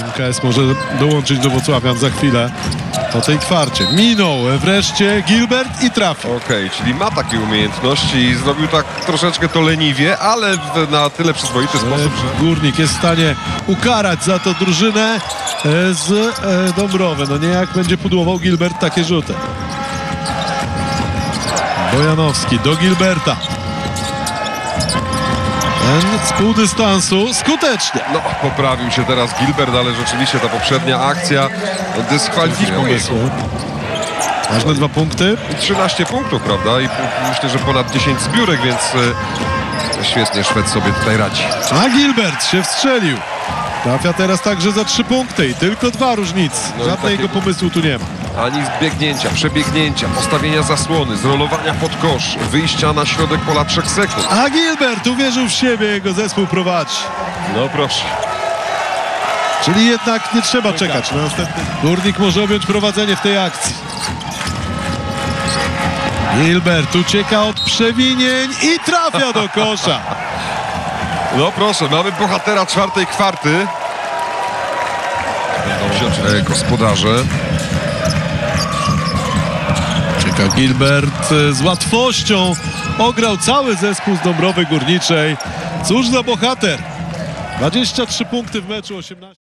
MKS może dołączyć do Włocławian za chwilę po tej kwarcie. Minął wreszcie Gilbert i trafił. Okej, czyli ma takie umiejętności i zrobił tak troszeczkę to leniwie, ale na tyle przyzwoity sposób, że... Górnik jest w stanie ukarać za to drużynę z Dąbrowy. No nie jak będzie pudłował Gilbert takie rzuty. Bojanowski do Gilberta. Ten z pół dystansu skutecznie. No, poprawił się teraz Gilbert, ale rzeczywiście ta poprzednia akcja dyskwalifikuje. Ważne 2 punkty. 13 punktów, prawda? I myślę, że ponad 10 zbiórek, więc świetnie Szwed sobie tutaj radzi. A Gilbert się wstrzelił. Trafia teraz także za 3 punkty i tylko 2 różnic. No Żadnego pomysłu tu nie ma. Ani biegnięcia, przebiegnięcia, postawienia zasłony, zrolowania pod kosz, wyjścia na środek pola 3 sekund. A Gilbert uwierzył w siebie, jego zespół prowadzi. No proszę. Czyli jednak nie trzeba czekać na następny. Górnik może objąć prowadzenie w tej akcji. Gilbert ucieka od przewinień i trafia do kosza. No proszę, mamy bohatera 4. kwarty. Gospodarze. Czeka Gilbert z łatwością. Ograł cały zespół z Dąbrowy Górniczej. Cóż za bohater. 23 punkty w meczu, 18.